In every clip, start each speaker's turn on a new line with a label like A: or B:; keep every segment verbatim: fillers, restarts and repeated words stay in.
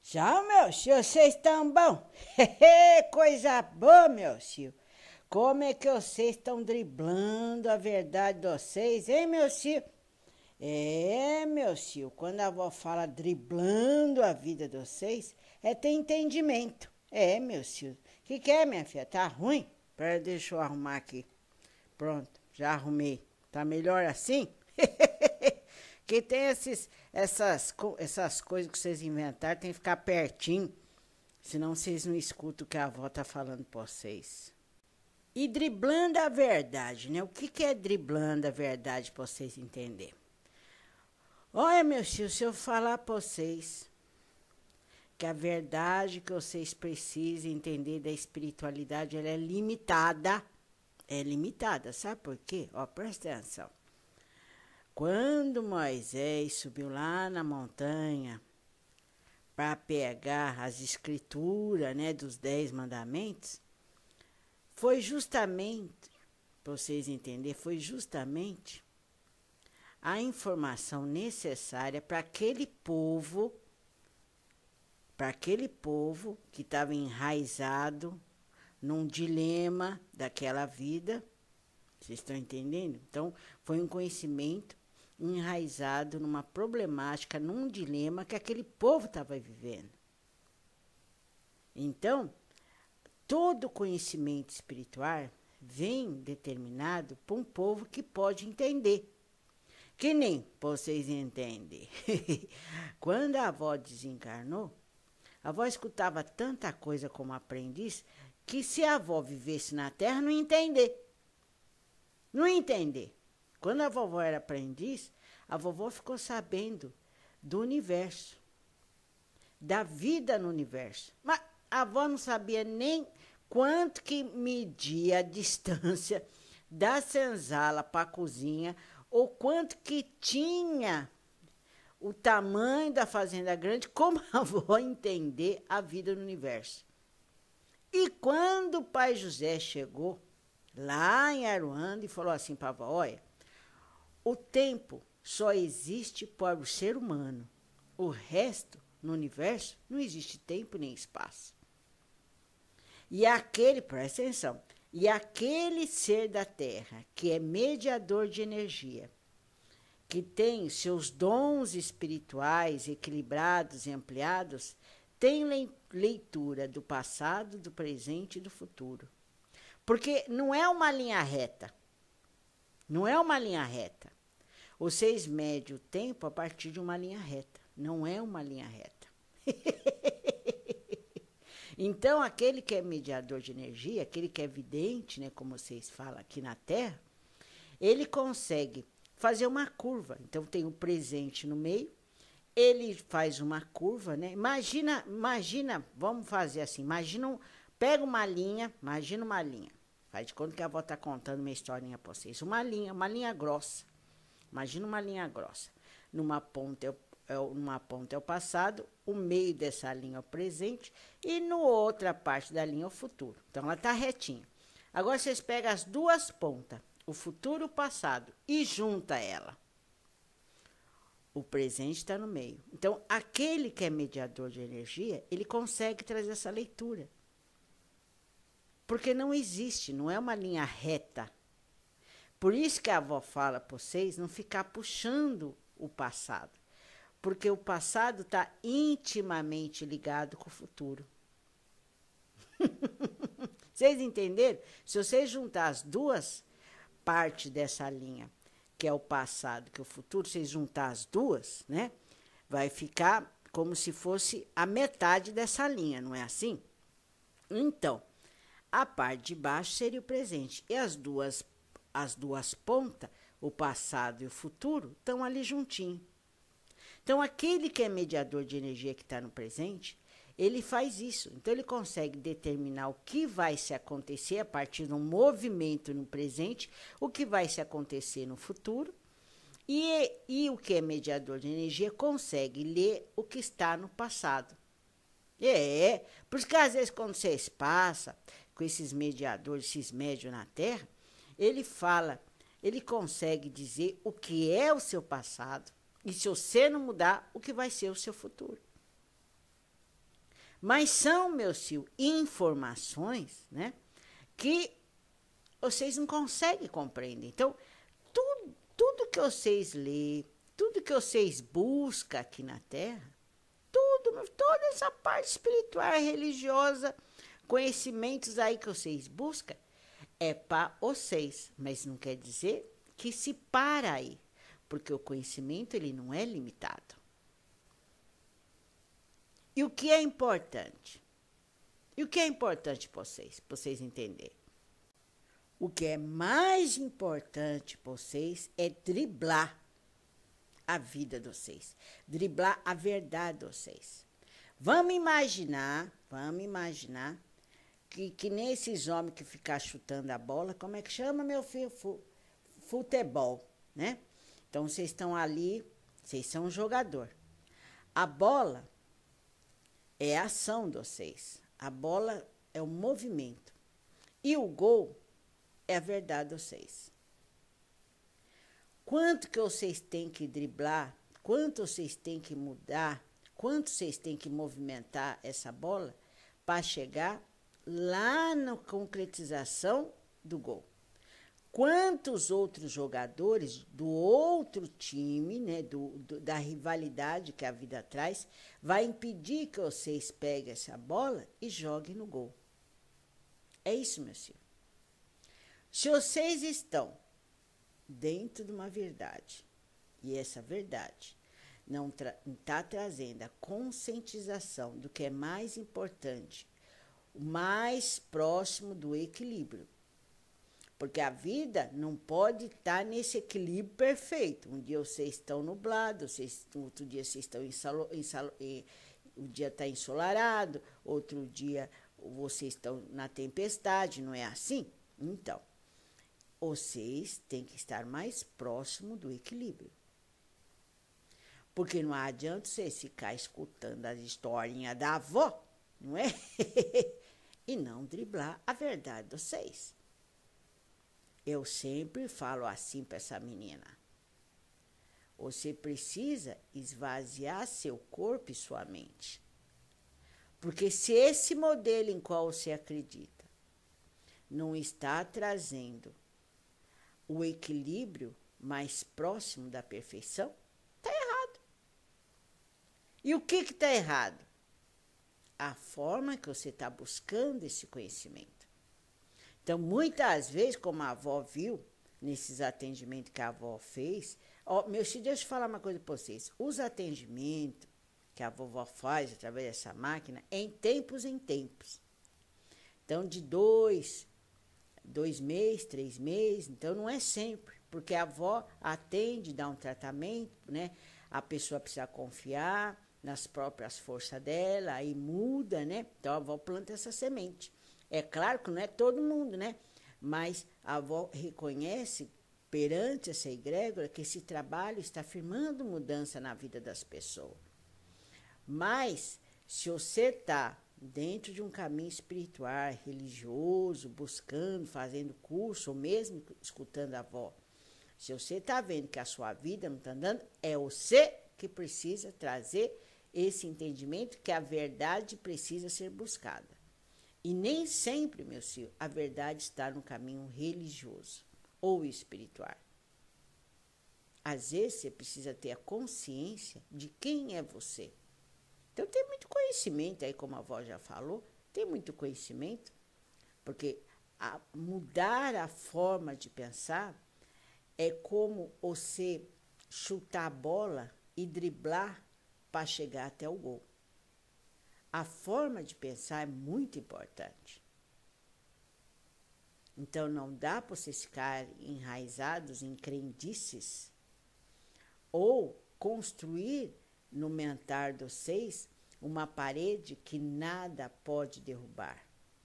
A: Já, meu filho, vocês estão bom? Coisa boa, meu filho. Como é que vocês estão driblando a verdade de vocês, hein, meu filho? É, meu filho, quando a avó fala driblando a vida de vocês, é ter entendimento. É, meu filho. O que, que é, minha filha? Tá ruim? Pera, deixa eu arrumar aqui. Pronto, já arrumei. Tá melhor assim? Que tem esses, essas, essas coisas que vocês inventaram, tem que ficar pertinho, senão vocês não escutam o que a avó tá falando pra vocês. E driblando a verdade, né? O que, que é driblando a verdade pra vocês entenderem? Olha, meu filho, se eu falar pra vocês que a verdade que vocês precisam entender da espiritualidade, ela é limitada. É limitada, sabe por quê? Ó, presta atenção. Quando Moisés subiu lá na montanha para pegar as escrituras, né, dos dez mandamentos, foi justamente, para vocês entenderem, foi justamente a informação necessária para aquele povo, para aquele povo que estava enraizado num dilema daquela vida. Vocês estão entendendo? Então, foi um conhecimento enraizado numa problemática, num dilema que aquele povo estava vivendo. Então, todo conhecimento espiritual vem determinado por um povo que pode entender. Que nem vocês entendem. Quando a avó desencarnou, a avó escutava tanta coisa como aprendiz que se a avó vivesse na Terra, não ia entender. Não ia entender. Quando a vovó era aprendiz, a vovó ficou sabendo do universo, da vida no universo. Mas a avó não sabia nem quanto que media a distância da senzala para a cozinha, ou quanto que tinha o tamanho da fazenda grande, como a avó entender a vida no universo. E quando o pai José chegou lá em Aruanda e falou assim para a avó, olha, o tempo só existe para o ser humano. O resto, no universo, não existe tempo nem espaço. E aquele, presta atenção, e aquele ser da Terra, que é mediador de energia, que tem seus dons espirituais equilibrados e ampliados, tem leitura do passado, do presente e do futuro. Porque não é uma linha reta. Não é uma linha reta. Vocês medem o tempo a partir de uma linha reta. Não é uma linha reta. Então, aquele que é mediador de energia, aquele que é vidente, né, como vocês falam aqui na Terra, ele consegue fazer uma curva. Então, tem o presente no meio, ele faz uma curva, né? Imagina, imagina, vamos fazer assim, imagina, um, pega uma linha, imagina uma linha. Faz de conta que a avó está contando uma historinha para vocês. Uma linha, uma linha grossa. Imagina uma linha grossa. Numa ponta é, o, é, numa ponta é o passado, o meio dessa linha é o presente e na outra parte da linha é o futuro. Então, ela está retinha. Agora, vocês pegam as duas pontas, o futuro e o passado, e junta ela. O presente está no meio. Então, aquele que é mediador de energia, ele consegue trazer essa leitura. Porque não existe, não é uma linha reta. Por isso que a avó fala para vocês não ficar puxando o passado. Porque o passado está intimamente ligado com o futuro. Vocês entenderam? Se vocês juntar as duas partes dessa linha, que é o passado, que é o futuro, vocês juntar as duas, né? Vai ficar como se fosse a metade dessa linha, não é assim? Então, a parte de baixo seria o presente. E as duas, as duas pontas, o passado e o futuro, estão ali juntinho. Então, aquele que é mediador de energia que está no presente, ele faz isso. Então, ele consegue determinar o que vai se acontecer a partir de um movimento no presente, o que vai se acontecer no futuro. E, e o que é mediador de energia consegue ler o que está no passado. É, por isso que às vezes quando vocês passam com esses mediadores, esses médios na Terra, ele fala, ele consegue dizer o que é o seu passado e se você não mudar, o que vai ser o seu futuro. Mas são, meus filhos, informações, né, que vocês não conseguem compreender. Então, tudo, tudo que vocês lêem, tudo que vocês buscam aqui na Terra, tudo, toda essa parte espiritual, religiosa, conhecimentos aí que vocês buscam, é para vocês, mas não quer dizer que se para aí, porque o conhecimento ele não é limitado. E o que é importante? E o que é importante para vocês, para vocês entenderem? O que é mais importante para vocês é driblar a vida de vocês, driblar a verdade de vocês. Vamos imaginar, vamos imaginar que, que nesses homens que ficam chutando a bola, como é que chama, meu filho? Futebol, né? Então, vocês estão ali, vocês são um jogador. A bola é a ação de vocês. A bola é o movimento. E o gol é a verdade de vocês. Quanto que vocês têm que driblar, quanto vocês têm que mudar, quanto vocês têm que movimentar essa bola para chegar lá na concretização do gol. Quantos outros jogadores do outro time, né, do, do, da rivalidade que a vida traz, vai impedir que vocês peguem essa bola e joguem no gol? É isso, meu filho. Se vocês estão dentro de uma verdade, e essa verdade não está tra- trazendo a conscientização do que é mais importante, o mais próximo do equilíbrio, porque a vida não pode estar nesse equilíbrio perfeito. Um dia vocês estão nublados, vocês, outro dia vocês estão ensalo, ensalo, o dia está ensolarado, outro dia vocês estão na tempestade, não é assim? Então, vocês têm que estar mais próximo do equilíbrio. Porque não adianta vocês ficar escutando as historinhas da avó, não é? E não driblar a verdade de vocês. Eu sempre falo assim para essa menina. Você precisa esvaziar seu corpo e sua mente. Porque se esse modelo em qual você acredita não está trazendo o equilíbrio mais próximo da perfeição, está errado. E o que está errado? A forma que você está buscando esse conhecimento. Então, muitas vezes, como a avó viu, nesses atendimentos que a avó fez, ó, meus filhos, deixa eu falar uma coisa para vocês. Os atendimentos que a vovó faz através dessa máquina, é em tempos em tempos. Então, de dois, dois meses, três meses, então não é sempre, porque a avó atende, dá um tratamento, né? A pessoa precisa confiar nas próprias forças dela, aí muda, né? Então, a avó planta essa semente. É claro que não é todo mundo, né? Mas a avó reconhece perante essa egrégora que esse trabalho está firmando mudança na vida das pessoas. Mas, se você está dentro de um caminho espiritual, religioso, buscando, fazendo curso, ou mesmo escutando a avó, se você está vendo que a sua vida não está andando, é você que precisa trazer esse entendimento que a verdade precisa ser buscada. E nem sempre, meu filho, a verdade está no caminho religioso ou espiritual. Às vezes, você precisa ter a consciência de quem é você. Então, tem muito conhecimento aí, como a avó já falou, tem muito conhecimento, porque a mudar a forma de pensar é como você chutar a bola e driblar para chegar até o gol. A forma de pensar é muito importante. Então, não dá para vocês ficarem enraizados em crendices ou construir no mental de vocês uma parede que nada pode derrubar.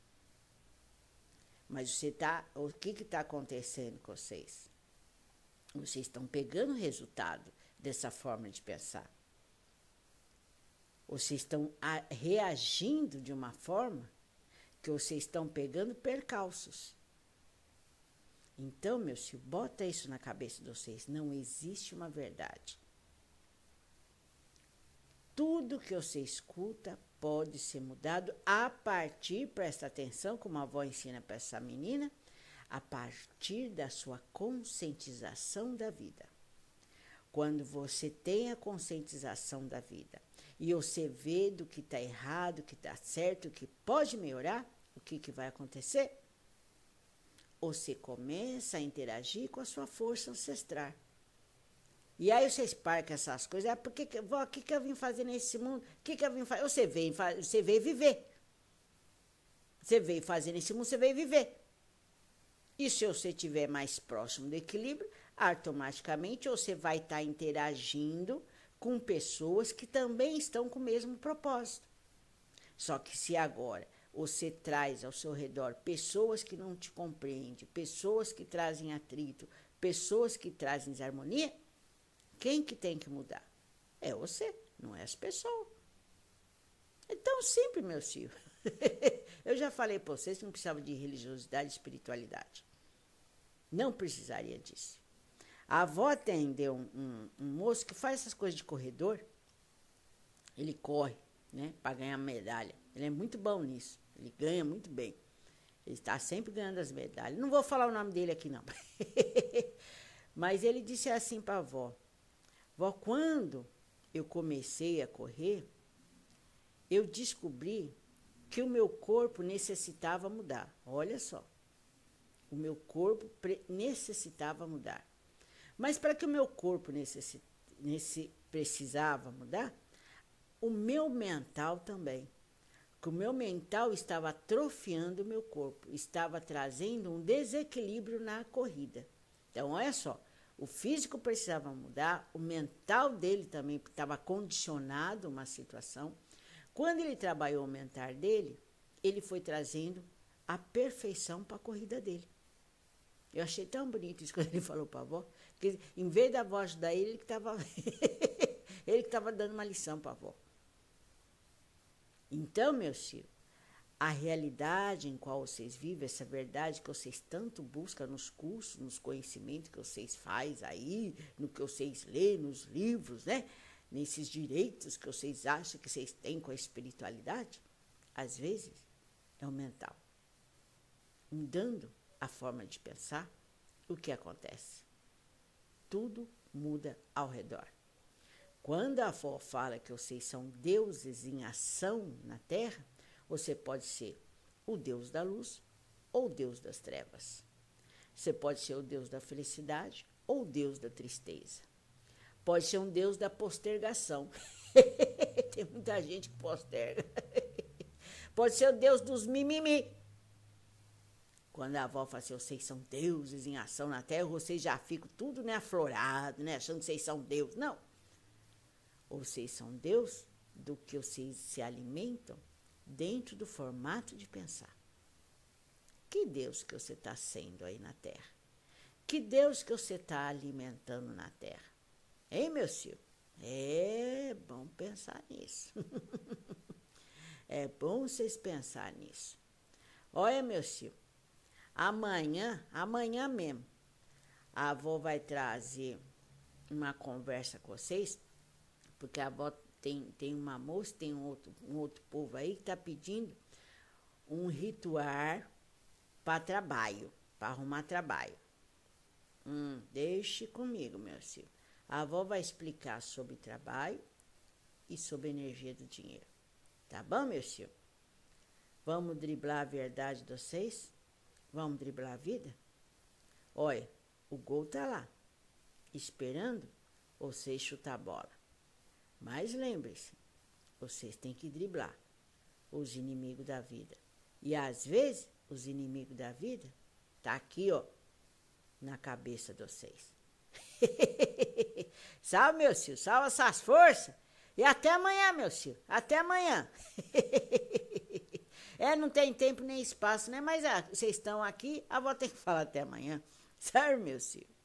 A: Mas você tá, o que está acontecendo com vocês? Vocês estão pegando o resultado dessa forma de pensar. Vocês estão a, reagindo de uma forma que vocês estão pegando percalços. Então, meu filho, bota isso na cabeça de vocês. Não existe uma verdade. Tudo que você escuta pode ser mudado a partir, presta atenção, como a avó ensina para essa menina, a partir da sua conscientização da vida. Quando você tem a conscientização da vida e você vê do que está errado, o que está certo, o que pode melhorar, o que, que vai acontecer? Você começa a interagir com a sua força ancestral. E aí você esparca essas coisas. Ah, por que, que, vó, o que, que eu vim fazer nesse mundo? O que, que eu vim fazer? Você veio, você veio viver. Você veio fazer nesse mundo, você veio viver. E se você estiver mais próximo do equilíbrio, automaticamente você vai estar interagindo com pessoas que também estão com o mesmo propósito. Só que se agora você traz ao seu redor pessoas que não te compreendem, pessoas que trazem atrito, pessoas que trazem desarmonia, quem que tem que mudar? É você, não é as pessoas. É tão simples, meu filho. Eu já falei para vocês que não precisava de religiosidade e espiritualidade. Não precisaria disso. A avó atendeu um, um, um moço que faz essas coisas de corredor. Ele corre, né, para ganhar medalha. Ele é muito bom nisso. Ele ganha muito bem. Ele está sempre ganhando as medalhas. Não vou falar o nome dele aqui, não. Mas ele disse assim para a avó. Vó, quando eu comecei a correr, eu descobri que o meu corpo necessitava mudar. Olha só. O meu corpo necessitava mudar. Mas para que o meu corpo necessi, necess, precisava mudar, o meu mental também. Porque o meu mental estava atrofiando o meu corpo, estava trazendo um desequilíbrio na corrida. Então, olha só, o físico precisava mudar, o mental dele também estava condicionado a uma situação. Quando ele trabalhou o mental dele, ele foi trazendo a perfeição para a corrida dele. Eu achei tão bonito isso quando ele falou para a avó, que em vez da avó ajudar ele, ele que estava ele que estava dando uma lição para a avó. Então, meus filhos, a realidade em qual vocês vivem, essa verdade que vocês tanto buscam nos cursos, nos conhecimentos que vocês fazem aí, no que vocês lêem, nos livros, né? Nesses direitos que vocês acham que vocês têm com a espiritualidade, às vezes é o mental. Mudando a forma de pensar, o que acontece? Tudo muda ao redor. Quando a avó fala que vocês são deuses em ação na Terra, você pode ser o Deus da luz ou o Deus das trevas. Você pode ser o Deus da felicidade ou o Deus da tristeza. Pode ser um Deus da postergação. Tem muita gente que posterga. Pode ser o Deus dos mimimi. Quando a avó fala assim, vocês são deuses em ação na Terra, vocês já ficam tudo, né, aflorado, né, achando que vocês são Deus. Não. Vocês são Deus do que vocês se alimentam dentro do formato de pensar. Que Deus que você está sendo aí na Terra? Que Deus que você está alimentando na Terra? Hein, meu filho? É bom pensar nisso. É bom vocês pensarem nisso. Olha, meu filho, amanhã, amanhã mesmo, a avó vai trazer uma conversa com vocês, porque a avó tem, tem uma moça, tem um outro, um outro povo aí que está pedindo um ritual para trabalho, para arrumar trabalho. Hum, deixe comigo, meu filho. A avó vai explicar sobre trabalho e sobre a energia do dinheiro. Tá bom, meu filho? Vamos driblar a verdade de vocês? Vamos driblar a vida? Olha, o gol tá lá, esperando vocês chutar a bola. Mas lembre-se, vocês têm que driblar os inimigos da vida. E às vezes, os inimigos da vida tá aqui, ó, na cabeça de vocês. Salve, meu filho, salve essas forças. E até amanhã, meu filho, até amanhã. É, não tem tempo nem espaço, né? Mas ah, vocês estão aqui, a avó tem que falar até amanhã. Certo, meu filho?